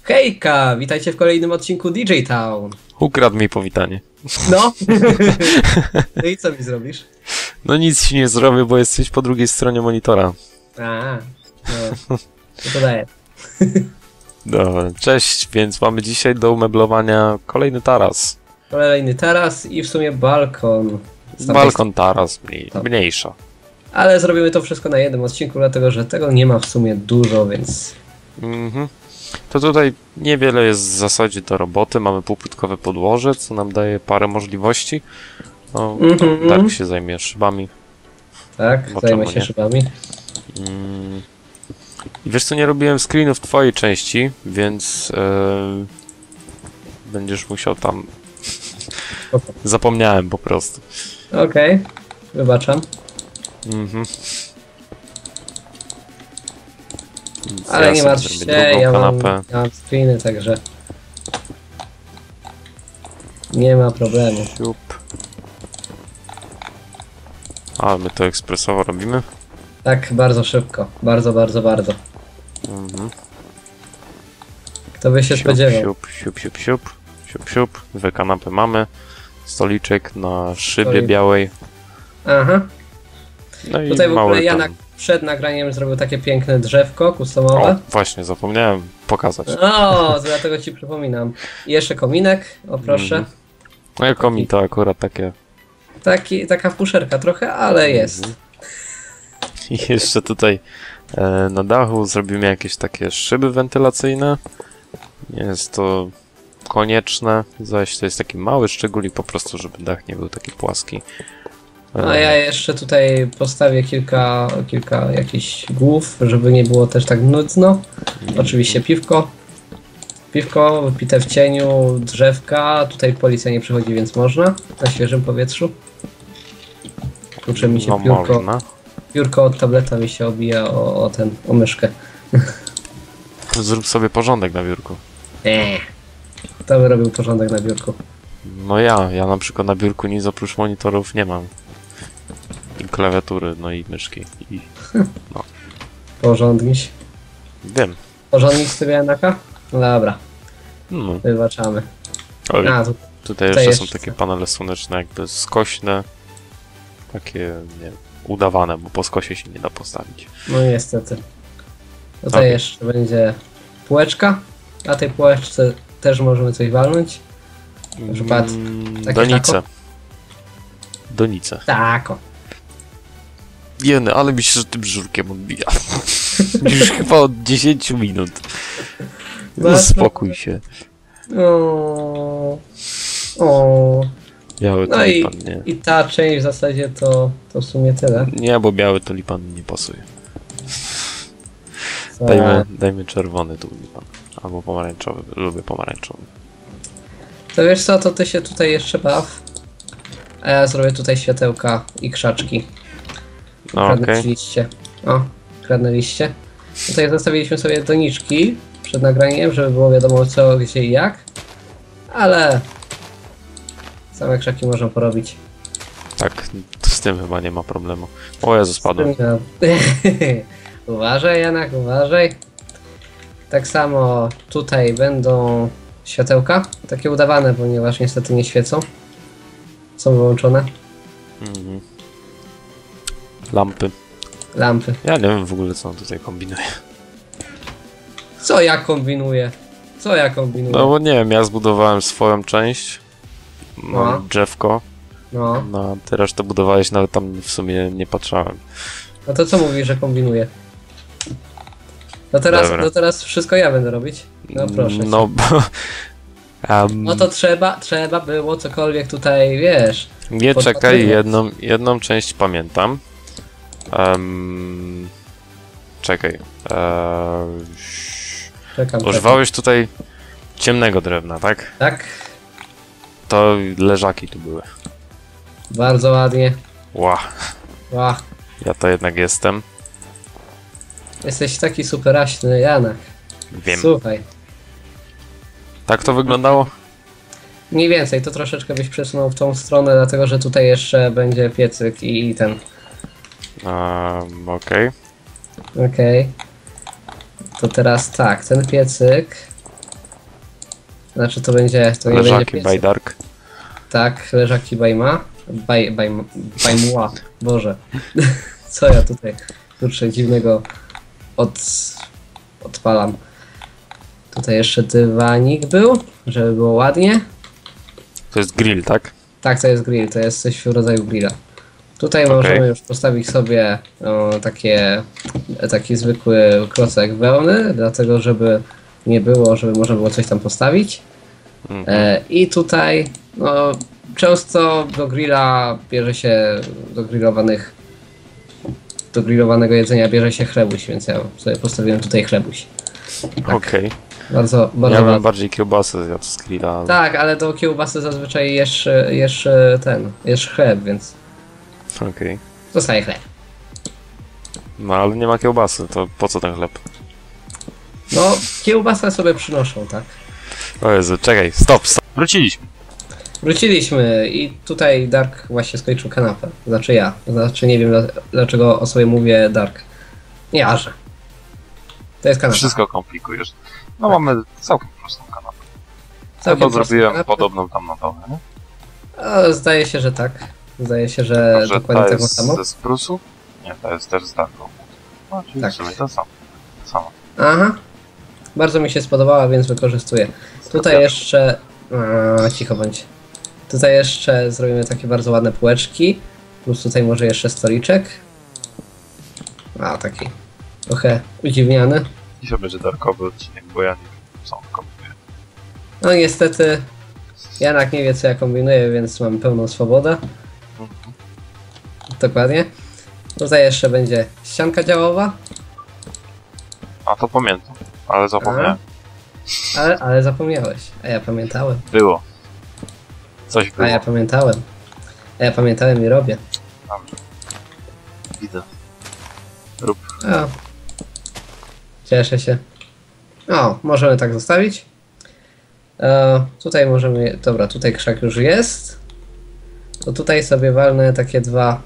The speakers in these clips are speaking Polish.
Hejka! Witajcie w kolejnym odcinku DJ Town. Ukradł mi powitanie. No. No i co mi zrobisz? No nic ci nie zrobię, bo jesteś po drugiej stronie monitora. A, no. To daję. Dobra, cześć, więc mamy dzisiaj do umeblowania kolejny taras. Kolejny taras i w sumie balkon. Balkon taras, mniejsza. Ale zrobimy to wszystko na jednym odcinku, dlatego że tego nie ma w sumie dużo, więc... To tutaj niewiele jest w zasadzie do roboty. Mamy półpłytkowe podłoże, co nam daje parę możliwości. No, Dark się zajmie szybami. Tak, zajmę się szybami. I wiesz co, nie robiłem screenów twojej części, więc będziesz musiał tam... Zapomniałem po prostu. Okej, wybaczam. Ale nie martw się, ja mam screeny, także nie ma problemu. Siup. A my to ekspresowo robimy? Tak, bardzo szybko. Bardzo. Kto by się spodziewał? Siup. Dwie kanapy mamy. Stoliczek na szybie białej. Aha. No i tutaj w ogóle mały Janak przed nagraniem zrobił takie piękne drzewko kustomowe. O, właśnie, zapomniałem pokazać. O, dlatego ci przypominam. I jeszcze kominek, o proszę. No i komin to akurat takie... Taka fuszerka trochę, ale jest. I jeszcze tutaj na dachu zrobimy jakieś takie szyby wentylacyjne. Nie jest to konieczne, zaś to jest taki mały szczególik po prostu, żeby dach nie był taki płaski. A ja jeszcze tutaj postawię kilka jakichś głów, żeby nie było też tak nudno. Oczywiście piwko wypite w cieniu, drzewka. Tutaj policja nie przychodzi, więc można na świeżym powietrzu. Kurczę, mi się piórko od tableta mi się obija o myszkę. Zrób sobie porządek na biurku. Kto by robił porządek na biurku? No ja na przykład na biurku nic oprócz monitorów nie mam. I klawiatury, no i myszki. No. Porządniś. Wiem. Porządniś sobie Janaka? No dobra. Wybaczamy. Ale tutaj jeszcze są takie panele słoneczne jakby skośne. Takie, nie udawane, bo po skosie się nie da postawić. No niestety. Tutaj jeszcze będzie półeczka. Na tej półeczce też możemy coś walnąć. Na przykład Donice. Tako. Jeny, ale mi się że tym żurkiem odbija. Już chyba od 10 minut. No spokój się. Biały tulipan, nie. I ta część w zasadzie to w sumie tyle. Nie, bo biały tulipan nie pasuje. Dajmy czerwony tulipan. Albo pomarańczowy. Lubię pomarańczowy. To wiesz co, to ty się tutaj jeszcze baw. A ja zrobię tutaj światełka i krzaczki. Kradnę liście. O, kradnę liście. Tutaj zostawiliśmy sobie doniczki przed nagraniem, żeby było wiadomo co, gdzie i jak. Ale same krzaki można porobić. Tak, z tym chyba nie ma problemu. O Jezu, spadłem. Uważaj Janak, uważaj. Tak samo tutaj będą światełka. Takie udawane, ponieważ niestety nie świecą. Są wyłączone. Lampy. Ja nie wiem w ogóle co on tutaj kombinuje. Co ja kombinuję? No bo nie wiem, ja zbudowałem swoją część. Mam drzewko. No, ty resztę budowałeś, nawet tam w sumie nie patrzałem. No to co mówisz, że kombinuję? No teraz wszystko ja będę robić. No proszę. No bo... No to trzeba było cokolwiek tutaj, wiesz. Nie czekaj, jedną część pamiętam. Czekaj. Używałeś tutaj ciemnego drewna, tak? Tak. To leżaki tu były. Bardzo ładnie. Ła. Ła. Ja to jednak jestem. Jesteś taki superaśny, Janak. Wiem. Słuchaj. Tak to wyglądało? Mniej więcej, to troszeczkę byś przesunął w tą stronę, dlatego że tutaj jeszcze będzie piecyk i ten. Okej. To teraz tak, ten piecyk Znaczy to będzie... To nie będzie Leżaki by piesek. Dark. Tak, leżaki bajma. Bajmła. Boże. Co ja tutaj, kurczę, dziwnego odpalam. Tutaj jeszcze dywanik był, żeby było ładnie. To jest grill, tak? Tak, to jest grill, to jest coś w rodzaju grilla. Tutaj możemy już postawić sobie taki zwykły klocek wełny, dlatego żeby nie było, żeby można było coś tam postawić. I tutaj no, często do grilla bierze się, do grillowanego jedzenia bierze się chlebuś, więc ja sobie postawiłem tutaj chlebuś. Tak. Okej. Bardzo Ja bym ładnie. bardziej kiełbasę zjadł z grilla. Ale... Tak, ale do kiełbasy zazwyczaj jesz chleb, więc Okej. zostaje chleb. No ale nie ma kiełbasy, to po co ten chleb? No, kiełbasę sobie przynoszą, tak. O Jezu, czekaj, stop. Wróciliśmy. Wróciliśmy i tutaj Dark właśnie skończył kanapę. Znaczy ja. Znaczy nie wiem dlaczego o sobie mówię Dark. Nieważne. To jest kanapa. Wszystko komplikujesz. No mamy całkiem prostą kanapę. Całkiem Chyba prostą zrobiłem kanapę. podobną tam na dole, nie? Zdaje się, że tak. Zdaje się, że Że dokładnie ta taką jest samą. ze sprusu? Nie, ta jest też z Darką. No, czyli Tak. w sumie to samo. Samo. Aha. Bardzo mi się spodobała, więc wykorzystuję. Tutaj jeszcze... cicho bądź. Tutaj jeszcze zrobimy takie bardzo ładne półeczki. Plus tutaj może jeszcze stoliczek. Taki trochę udziwniany. I się będzie darkowy odcinek, bo ja nie wiem, co on kombinuje. No niestety Janak nie wie co ja kombinuję, więc mam pełną swobodę. Dokładnie. Tutaj jeszcze będzie ścianka działowa. A to pamiętam, ale zapomniałem. Ale zapomniałeś. A ja pamiętałem. Było. Coś było. A ja pamiętałem. A ja pamiętałem i robię. Dobrze. Widzę. Rób. O. Cieszę się. O, możemy tak zostawić. Tutaj możemy... Dobra, tutaj krzak już jest. To tutaj sobie walnę takie dwa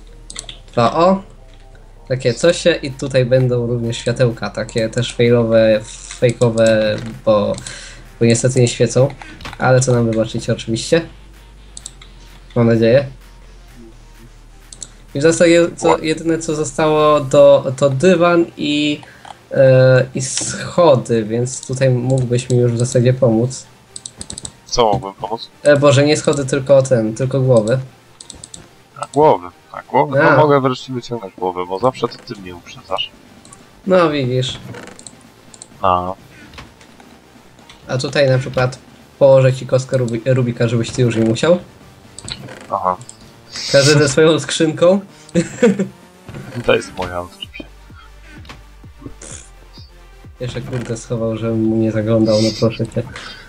takie cosie i tutaj będą również światełka, takie też fejkowe, bo niestety nie świecą, ale co nam wybaczycie oczywiście. Mam nadzieję. I w zasadzie jedyne co zostało to dywan i schody, więc tutaj mógłbyś mi już w zasadzie pomóc. Co mógłbym pomóc? Boże, nie schody, tylko głowy. Na głowy. Na głowy? A. No mogę wreszcie wyciągnąć głowę, bo zawsze to ty mnie uprzedzasz. No widzisz. No. A tutaj na przykład położę ci kostkę Rubika, żebyś ty już nie musiał. Aha. Każdy ze swoją skrzynką. To jest moja oczywiście. Jeszcze kurde schował, żebym mu nie zaglądał, no proszę cię.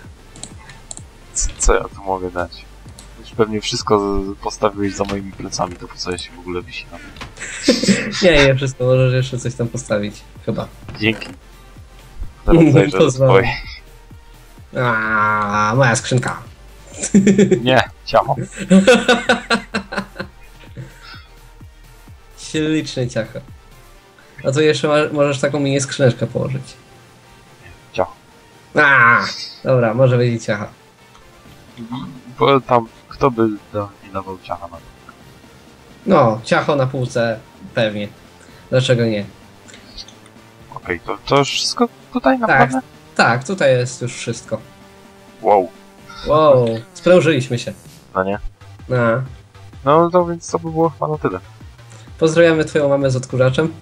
Co ja tu mogę dać? Już pewnie wszystko postawiłeś za moimi plecami, to po co ja się w ogóle wysinam? Nie, wszystko, możesz jeszcze coś tam postawić. Chyba. Dzięki. Teraz zajrzę do Pozwalam. twojej. Moja skrzynka. Nie, ciacho. Śliczne ciacho. A tu jeszcze możesz taką mini skrzyneczkę położyć. Ciacho. Dobra, może być ciacha. Bo tam, kto by nie dawał ciacha na to? No, ciacho na półce, pewnie. Dlaczego nie? Okej, to już wszystko tutaj naprawdę? Tak, tutaj jest już wszystko. Wow. Wow, sprężyliśmy się. No nie? No. No to więc to by było chyba na tyle. Pozdrawiamy twoją mamę z odkurzaczem.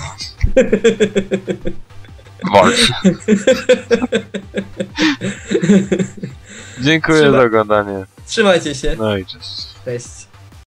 Walcz. Dziękuję za oglądanie. Trzymajcie się. No i cześć. Cześć.